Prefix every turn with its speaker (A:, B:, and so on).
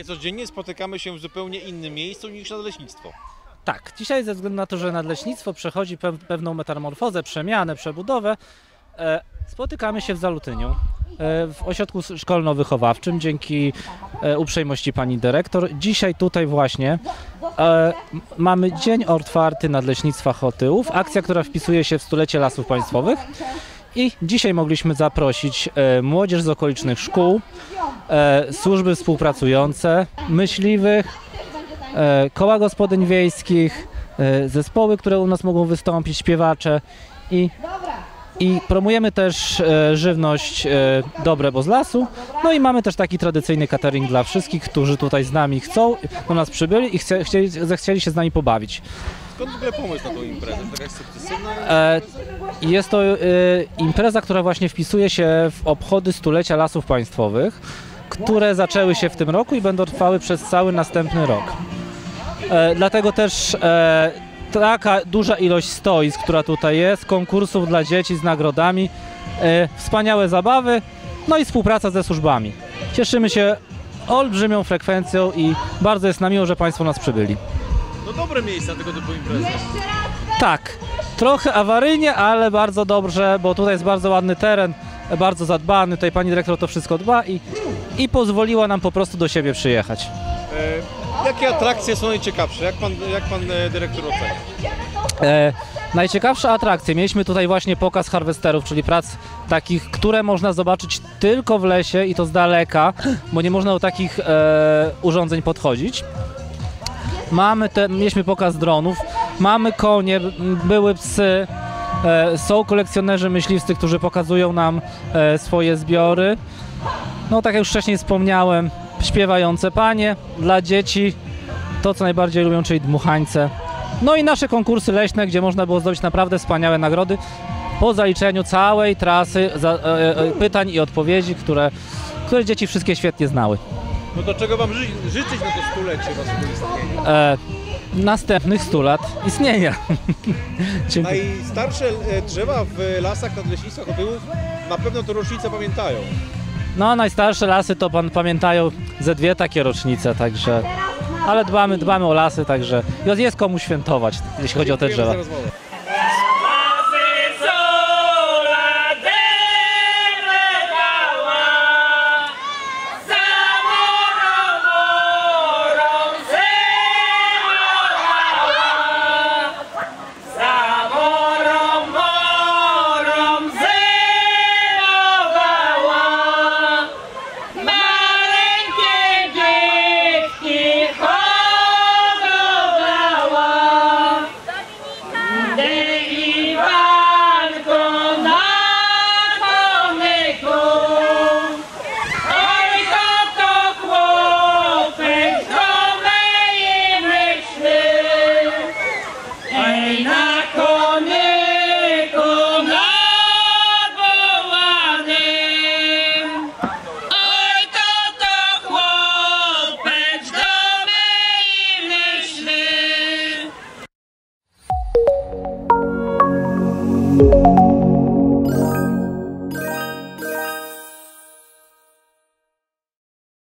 A: codziennie spotykamy się w zupełnie innym miejscu niż nadleśnictwo.
B: Tak, dzisiaj ze względu na to, że nadleśnictwo przechodzi pewną metamorfozę, przemianę, przebudowę, spotykamy się w Zalutyniu, w ośrodku szkolno-wychowawczym, dzięki uprzejmości pani dyrektor. Dzisiaj tutaj właśnie mamy Dzień Otwarty Nadleśnictwa Chotyłów, akcja, która wpisuje się w stulecie Lasów Państwowych. I dzisiaj mogliśmy zaprosić młodzież z okolicznych szkół, służby współpracujące, myśliwych, koła gospodyń wiejskich, zespoły, które u nas mogą wystąpić, śpiewacze i promujemy też żywność dobre, bo z lasu. No i mamy też taki tradycyjny catering dla wszystkich, którzy tutaj z nami chcą, do nas przybyli i zechcieli się z nami pobawić.
A: Skąd w ogóle pomysł na tą imprezę? To jakaś sukcesywna?
B: Jest to impreza, która właśnie wpisuje się w obchody stulecia Lasów Państwowych, które zaczęły się w tym roku i będą trwały przez cały następny rok. Dlatego też taka duża ilość stoisk, która tutaj jest, konkursów dla dzieci z nagrodami, wspaniałe zabawy, no i współpraca ze służbami. Cieszymy się olbrzymią frekwencją i bardzo jest nam miło, że Państwo nas przybyli.
A: No dobre miejsce na tego typu imprezy.
B: Tak, trochę awaryjnie, ale bardzo dobrze, bo tutaj jest bardzo ładny teren, bardzo zadbany, tutaj pani dyrektor to wszystko dba i pozwoliła nam po prostu do siebie przyjechać.
A: Jakie atrakcje są najciekawsze? Jak pan dyrektor ocenia?
B: Najciekawsze atrakcje, mieliśmy tutaj właśnie pokaz harwesterów, czyli prac takich, które można zobaczyć tylko w lesie i to z daleka, bo nie można do takich urządzeń podchodzić. Mieliśmy pokaz dronów, mamy konie, były psy, są kolekcjonerzy myśliwscy, którzy pokazują nam swoje zbiory. No tak jak już wcześniej wspomniałem, śpiewające panie dla dzieci, to co najbardziej lubią, czyli dmuchańce. No i nasze konkursy leśne, gdzie można było zdobyć naprawdę wspaniałe nagrody po zaliczeniu całej trasy pytań i odpowiedzi, które dzieci wszystkie świetnie znały.
A: No to czego wam życzyć na to stulecie waszego istnienia?
B: Następnych 100 lat istnienia.
A: Najstarsze drzewa w lasach nadleśnictwa Chotyłów na pewno to rocznice pamiętają.
B: No najstarsze lasy to pamiętają ze 2 takie rocznice, także... Ale dbamy o lasy, także jest komu świętować, jeśli chodzi o te drzewa.
A: Dziękujemy za rozmowę.